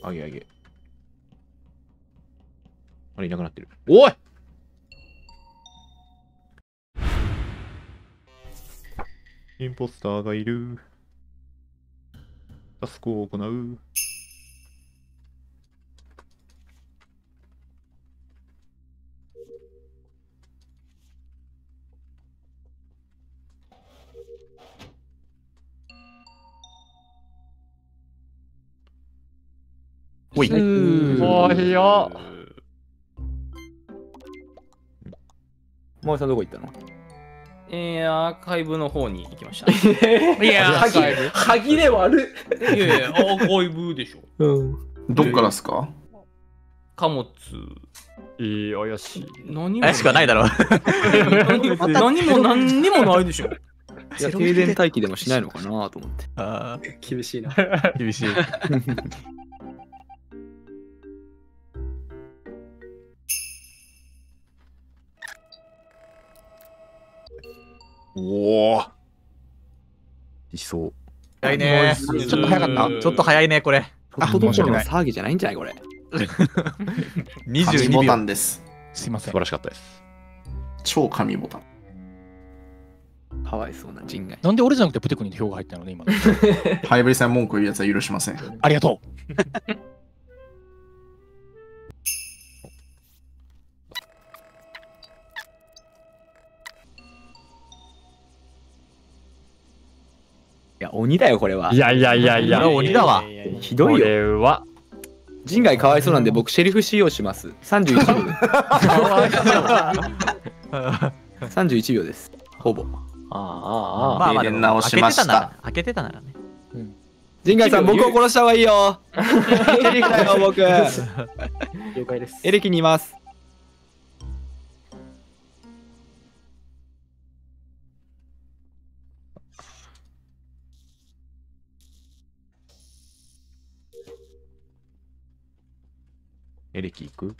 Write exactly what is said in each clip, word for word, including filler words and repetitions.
あげあげ。あれ、いなくなってる。おいインポスターがいる。タスクを行う。おい。 おいよ。 マーさんどこ行ったの？ えー、アーカイブの方に行きました。いや、 歯切れ歯切れ悪いやいや、アーカイブでしょ。 うん。 どっからっすか？ 貨物。 えー、怪しい。 何も怪しくはないだろう。 何も何にもないでしょ。 いや、停電待機でもしないのかなと思って。 あ厳しいな。 あ、厳しい。おお。いそう。早いね。ちょっと早かった。ちょっと早いね、これ。 ホットドッグの騒ぎじゃないんじゃないこれ。 にじゅうにボびょう。 タンです。 すいません。 素晴らしかったです。 超神ボタン。 かわいそうな人外。 なんで俺じゃなくてプテクに票が入ったのね、今。 ハイブリさん文句言うやつは許しません。 ありがとう。 いや、鬼だよ、これは。 いやいやいやいや。 これは鬼だわ。 ひどいよ。 これは。 人外かわいそうなんで、僕、シェリフ使用します。さんじゅういちびょうです。さんじゅういちびょうです。ほぼ。 ああ、ああ。 まあまあ、 停電直しました。 開けてたならね。 人外さん、僕を殺した方がいいよ。エレキだよ、僕。 了解です。 エレキにいます。 エレキ行く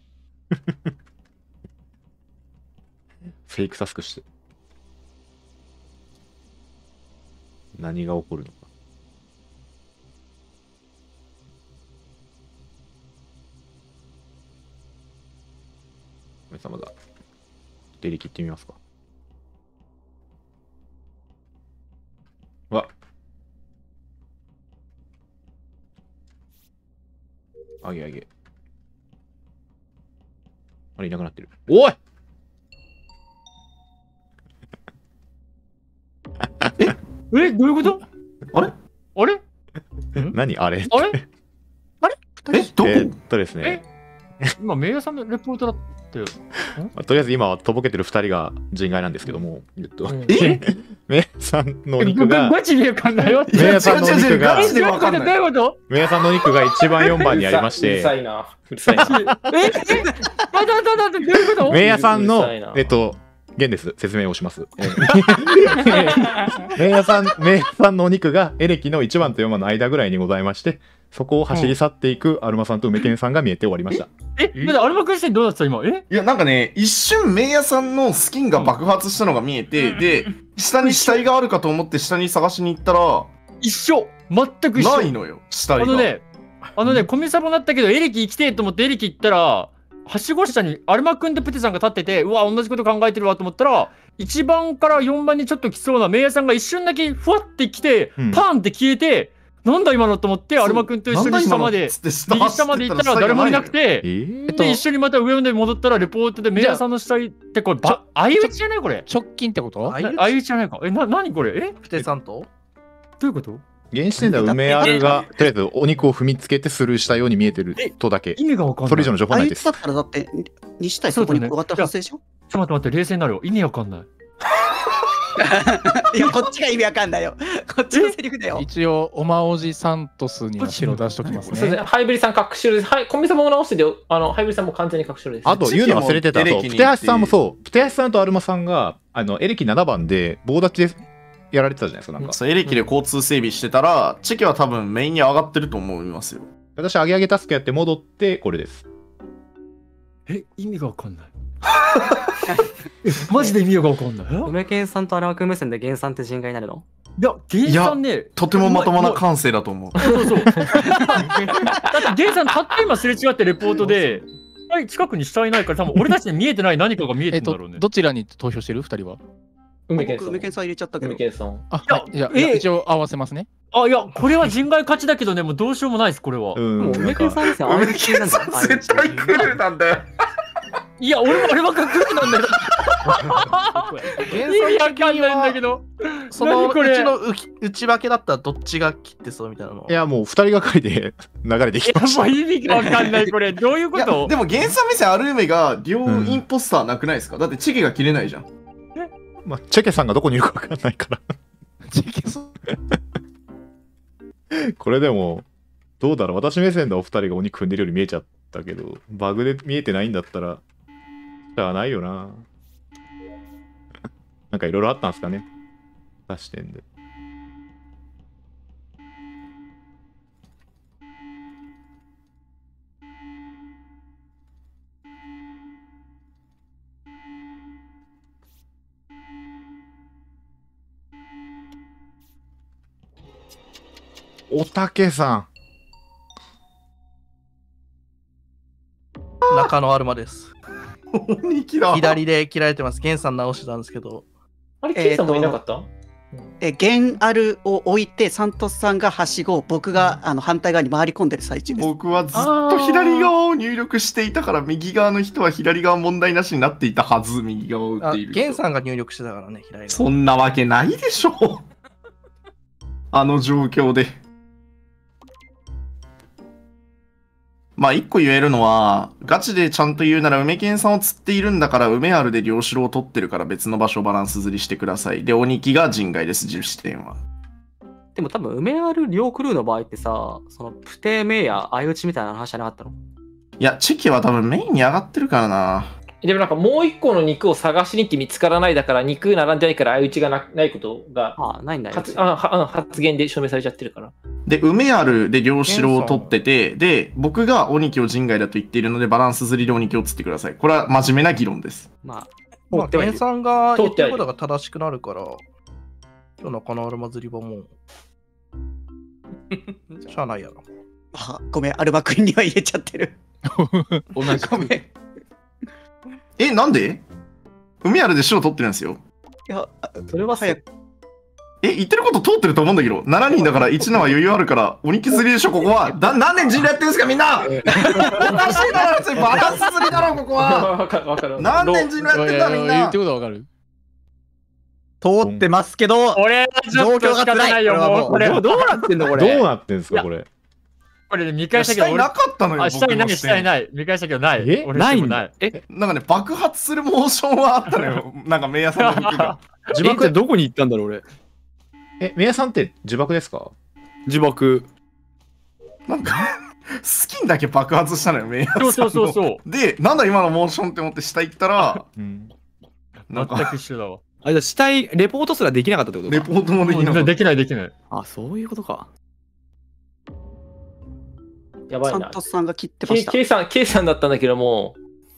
フェイクタスクして。何が起こるのか。皆様だ。エレキ行ってみますか。わ。あげあげ。あれ、いなくなってる。おいえ、どういうことあれあれ何あれあれえ、どこ？ えーっとですね。 今、メイヤーさんのレポートだって。 まあとりあえず今はとぼけてるふたりが人外なんですけども、えっと、 えメイヤさんのお肉が、 ガチでわかんないよ。 メイヤさんのお肉が、 ガチでわかんない。 どういうことメイヤさんのお肉がいちばんよんばんにありましうるさて、 いな。うるさいな。 え、え、待って待って待って、どういうことメイヤさんのうるさいな、 えっと、現です。説明をします。メイヤさん、メイヤさんのお肉がエレキのいちばんとよんばんの間ぐらいにございまして、そこを走り去っていくアルマさんと梅ケンさんが見えて終わりました。 え、だってアルマ君視点どうだった今えいや、なんかね、一瞬、メイヤさんのスキンが爆発したのが見えて、で、下に死体があるかと思って下に探しに行ったら、 一緒全く一緒ないのよ、死体が。 あのね、あのね、コミサボなったけど、エレキ生きてえと思ってエレキ行ったら、はしご下にアルマ君とプテさんが立ってて、うわ、同じこと考えてるわと思ったら、いちばんからよんばんにちょっと来そうなメイヤさんが一瞬だけふわって来て、 うんパーンって消えて、なんだ今のと思って、アルマ君と一緒に下まで、右下まで行ったら誰もいなくて、 えー、 で、一緒にまた上まで戻ったら、レポートでメイヤさんの死体って、これ、ば、相打ちじゃないこれ。 直近ってこと相打ちじゃないか。え、な、なにこれえプテさんとどういうこと現時点では梅あるが、とりあえずお肉を踏みつけてスルーしたように見えてるとだけ。 意味がわかんない。 それ以上の情報はないですあいつだ。ったらだって、西谷そこに加わった発生でしょ。 ちょっと待って待って、冷静になるよ。意味わかんない。 いや、こっちが意味わかんないよ。こっちのセリフだよ。 一応、オマオジサントスには白出しときますね。 そうですね。ハイブリさん隠しろです。はい、コンビサボも直してて、あの、ハイブリさんも完全に隠しろです。 あと言うの忘れてた。そう、プテハシさんもそう。プテハシさんとアルマさんが、あの、エレキななばんで棒立ちでやられてたじゃないですか。なんか。 そうエレキで交通整備してたら、チェキは多分メインに上がってると思いますよ。 私、上げ上げタスクやって戻って、これです。 え、意味がわかんない。えマジで意味がわかんない。 梅健さんと荒枠目線で原産って人外になるの？ いや、ゲンさんね、 とてもまともな感性だと思う。 そうそうそう。だってゲンさんたった今すれ違ってレポートで、はい、近くに死体いないから多分俺たちに見えてない何かが見えてえっとるんだろうね。 どちらに投票してるふたりは？ 僕、 梅健さん。 梅健さん入れちゃったけど梅。健さん。 あ、 いやはいじゃあ、 えいや一応合わせますね。 あ、いや、これは人外勝ちだけどね、もうどうしようもないです、これは。 うんもう梅健さんですよ。 梅健さん絶対クールなんだよ。 いや、俺もあればっかクールなんだよ。 原意味わかんないんだはけど。 そのう何これちの内内訳だったらどっちが切ってそうみたいなの。 いや、もう二人がかりで流れてきやました。 ばい意味がわかんない、これ。どういうこいやと？ でも原産目線ある梅が両インポスターなくないですか、だってチェケが切れないじゃん。 まあ、チェケさんがどこにいるかわかんないから。これでも、どうだろう。私目線でお二人が鬼組んでるように見えちゃったけど、バグで見えてないんだったら、じゃあないよな。なんかいろいろあったんすかね。出してんで。おたけさ中野アルマです。 鬼キラー。 左で切られてます。ゲンさん直してたんですけど。 あれ、ケイさんもいなかった？ え、ゲンアルを置いて、サントスさんがはしご、僕があの反対側に回り込んでる最中です。 僕はずっと左側を入力していたから、右側の人は左側問題なしになっていたはず、右側を打っあている人。 ゲンさんが入力してたからね、左そんなわけないでしょう。あの状況で。まあ一個言えるのは、ガチでちゃんと言うなら梅健さんを釣っているんだから梅あるで両城を取ってるから別の場所をバランス釣りしてください。で、鬼木が人外です、重視点は。 でも多分、梅ある両クルーの場合ってさ、そのプテメイや相打ちみたいな話じゃなかったの？ いや、チェキは多分メインに上がってるからな。 でもなんかもう一個の肉を探しに行って見つからないだから肉並んでないから相打ちが な, ないことがああ、ないんだよ。 発あは発言で証明されちゃってるから。 で、梅あるで両城を取ってて、で、僕が鬼木を人外だと言っているのでバランス釣りで鬼木を釣ってください。これは真面目な議論です。 まあ、 まあ、ゲンさんが言ってることが正しくなるから、今日の中野アルマ釣りはもう、しゃあないやろ。 あ、ごめん、アルバ君には入れちゃってる。 同じごめん。いえ、なんで梅あるで白取ってるんですよ。 や、 それは早く。 え、言ってること通ってると思うんだけど、しちにんだからいちのは余裕あるから、鬼木釣りでしょ、ここは。だ何年人狼やってんすか、みんな。おかしいだろ、別にバランス釣りだろ、ここは。 わかるわかる。 何年人狼やってんだ、みんな言って。ことはわかる。 通ってますけど、 俺はちょっと仕方ないよ、もう。これ、 どうどうなってんのこれ。 どうなってんすか、これ。 これで見返したけど、俺下にな、かったのよ、 あ、下にない、 僕の視点下にない。見返したけどない。 え俺ないんだしてもない。 え、 なんかね、爆発するモーションはあったのよ。なんか、メイヤさんの服が。 自爆ってどこに行ったんだろう、俺。 え、メイヤさんって自爆ですか？ 自爆。 なんか、スキンだけ爆発したのよ、メイヤさんの。 そうそうそうそう。 で、なんだ今のモーションって思って下行ったら、 うん。 なん全か、 く一緒だわ。 あ、じゃあ死体、レポートすらできなかったってことか。 レポートもできなかった。 できないできない。 あ、そういうことか。 やばいなサント。スさんが切ってました。 ケイさん、ケイさんだったんだけども、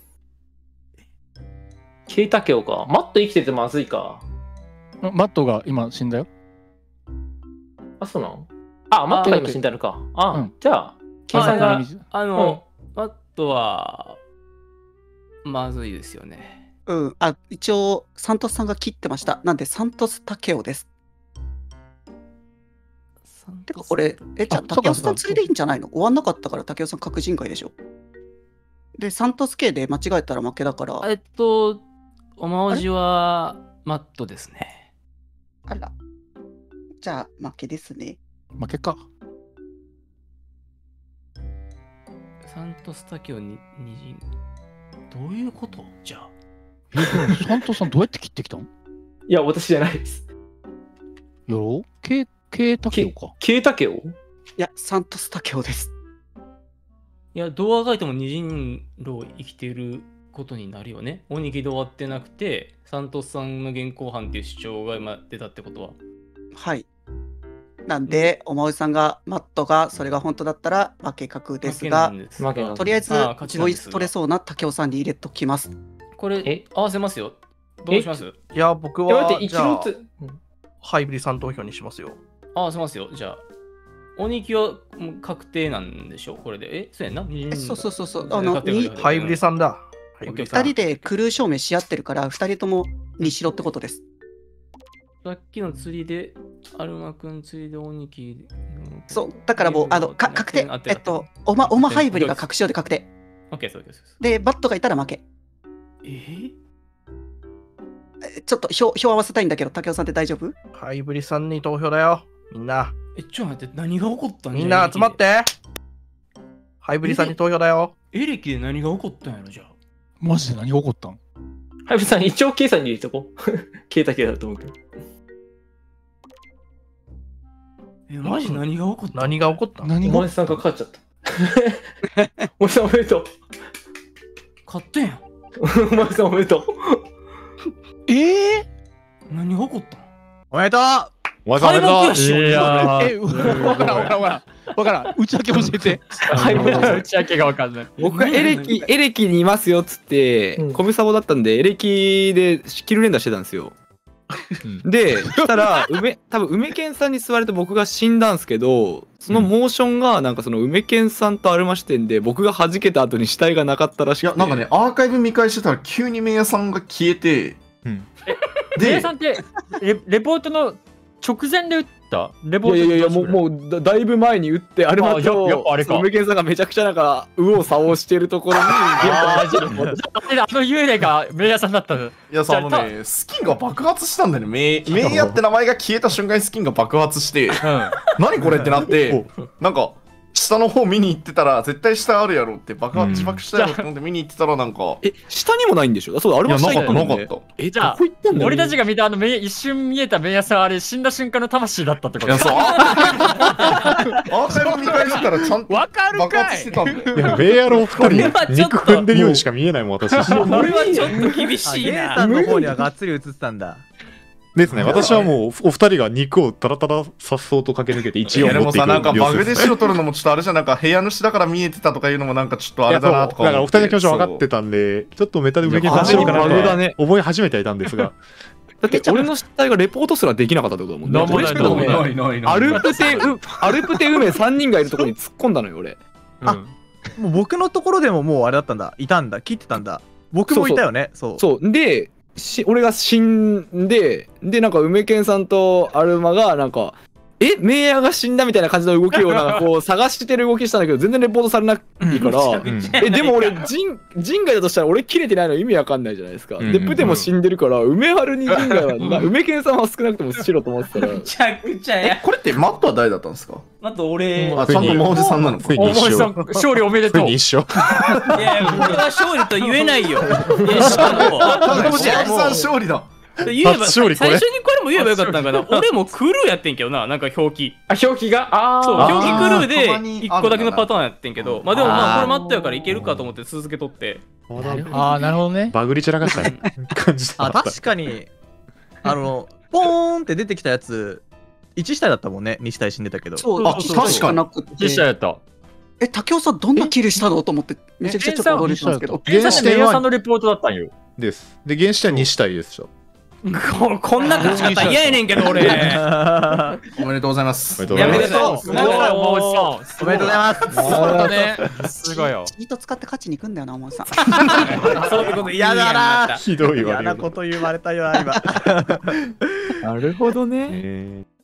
ケイタケオか。マット生きててまずいか。 マットが今死んだよ。 あ、そうなの？あ、マットが今死んだのか。あ、 うんじゃあ、ケイさんが、 あの、マットは、まずいですよね。 うん、あ、一応、サントスさんが切ってました。なんで、サントスタケオです。てか、これ、え、じゃあ、 あそうか竹雄さん釣りでいいんじゃないの？終わんなかったから、竹雄さん確人外でしょ。で、サントス系で間違えたら負けだから。 えっと、おまおじは、マットですね。 あら。じゃあ、負けですね。 負けか。 サントスタキオに、にじん。どういうことじゃあ。 え、でもサントさんどうやって切ってきたん？ いや、私じゃないです。 やろう？ケケタケオか。 ケイタケオ？ いや、サントスタケオです。 いや、どうあがいても二人狼生きていることになるよね。鬼木で終わってなくて、サントスさんの現行犯っていう主張が今出たってことは。 はい。なんで、おまおじさんが、マットが、それが本当だったら負け確ですが、 です負けなんですとりあえずあー勝ちなんボイですがス取れそうな竹雄さんに入れときます。 これ、 え合わせますよ。どうします？ いや、僕いや、 は、 待って、一じゃあ応つ、うんハイブリさん投票にしますよ。 ああ、しますよ。じゃあ。鬼木はもう確定なんでしょこれで。え、そうやんな。 えそうそうそうそう。 ああの、にハイブリさんだ。ハイブリさん二人でクルー証明し合ってるから、二人ともにしろってことです。 さっきの釣りで、アルマくん釣りで鬼木。 そう、だからもう、あの、か確定。えっと、おま、おまハイブリが確証で確定。 オッケー、そうです。 で、バットがいたら負け。 えー、 えちょっと票票合わせたいんだけど、竹雄さんって大丈夫？ ハイブリさんに投票だよ。みんな。 え、ちょっと待って、何が起こったんみんな集まって。ハイブリさんに投票だよ。 エレキで何が起こったんやろ、じゃあ。 マジで何が起こったん？ ハイブさん、一応、計算に入れとこう。消えた系だと思うけど。 え、マジ何が起こった何が起こった何がお前さんが勝っちゃった。お前さんおめでとう。 勝ったやん。 お前さんおめでとう。 ええ何が起こったんおめでとう。 お前さんおめでとう。 いやえ、わからんわからんわからん。わからん。内訳教えて。 はい、内訳がわかんない。 僕がエレキ、エレキにいますよっつって、 うんコミサボだったんで、エレキでスキル連打してたんですよ。で、そしたら、梅、多分梅健さんに座れて僕が死んだんですけど、そのモーションが、なんかその梅健さんとアルマ視点で、僕が弾けた後に死体がなかったらしくて。 いや、なんかね、アーカイブ見返してたら、急にメイヤさんが消えて、 うんで、 で、 さんってレ、レポートの直前で打ったレポートいやいやいや、もう、もうだ、だいぶ前に打って、アルマあややっぱあれかと梅健さんがめちゃくちゃなんか、右往左往してるところに、 あーじゃああの幽霊がメイヤさんだったの。 いやさ、あのね、スキンが爆発したんだよね。メイメイヤって名前が消えた瞬間にスキンが爆発して、 うん。 何これってなって、なんか、下の方見に行ってたら、絶対下あるやろって爆発、自爆したやろって思って見に行ってたら、なんか、 え、下にもないんでしょあ、そうだ、アルいや、 マ下なかった、 行ったんだよねなかった。 え、 じゃあどこ行ってんだよ。 俺たちが見たあのメイ一瞬見えたメイヤさん、あれ死んだ瞬間の魂だったってこといや、そう、アーカイブ見返したら、ちゃんとわかる爆かい。 発してたんだよ。 いや、ベイヤロ二人、 これはちょっと肉踏んでるようにしか見えないもん、私。 これはちょっと厳あしいゲイさな。 んの方にはがっつり映ってたんだ。 ですね、私はもう、お二人が肉をたらたらさっそうと駆け抜けて、一いや、で応持っていくもさ、なんかバグでし白取るのもちょっとあれじゃん、なんか部屋主だから見えてたとかいうのもなんかちょっとあれだなとか思って。 だからお二人の気持ち分かってたんで、ちょっとメタで受けさせようかな完全にバグだねと思い始めてはいたんですが、 だって俺の死体がレポートすらできなかったってことだもんね。 なんもない俺しかもねなんもないないないアルプテウ、アルプテウメさんにんがいるところに突っ込んだのよ、俺。 あもう僕のところでももうあれだったんだ。いたんだ。切ってたんだ。僕もいたよね。そう。 そう。で、し俺が死んで、で、なんか梅健さんとアルマが、なんか、え、メイヤーが死んだみたいな感じの動きをなんかこう探してる動きしたんだけど、全然レポートされないから、え、でも俺、人人外だとしたら俺切れてないの意味わかんないじゃないですか。 うんで、プテも死んでるから、梅春に人外はな、梅健さんは少なくとも白と思ってたら、 めちゃくちゃえや。、 これってマットは誰だったんですか？ あと俺、 あ、ちゃんとマオジさんなのか。 おついに一緒。 前さん、勝利おめでとうついに。一緒。 いやいや、僕は勝利と言えないよ。いや、しかも、 マオジさん勝利だ。 言えば、 初勝利これ最初にこれも言えばよかったんかな。俺もクルーやってんけどな、なんか表記。 あ、表記があそう、 あ。 表記クルーたまでにいっこだけのパターンやってんけど、まあでもまあ、 あーこれ待ったやからいけるかと思って続けとって。 ああ、なるほどね。 バグり散らかした感じだあ、 った。 確かに、あの、ポーンって出てきたやつ、いち死体だったもんね。に死体死んでたけど。 そう、 あ一体しかなくて実写やった。 え、竹雄さんどんなキルしたのと思って、めちゃくちゃちょっと驚いてたんですけど。 原さんメイヤ原始点はさんのレポートだったんよ。 です。で、原始点はに死体でした。 ここんな勝ち方嫌やねんけど、俺。 おめでとうございます。 おめでとうございます。 やめてそう。 すごい、お前さん。 おめでとうございます。 そうね。すごいよ。 チート使って勝ちに行くんだよな、お前さん。 そういうこと嫌だなひどいわ嫌なこと言われたよ、今。 なるほどね。 えー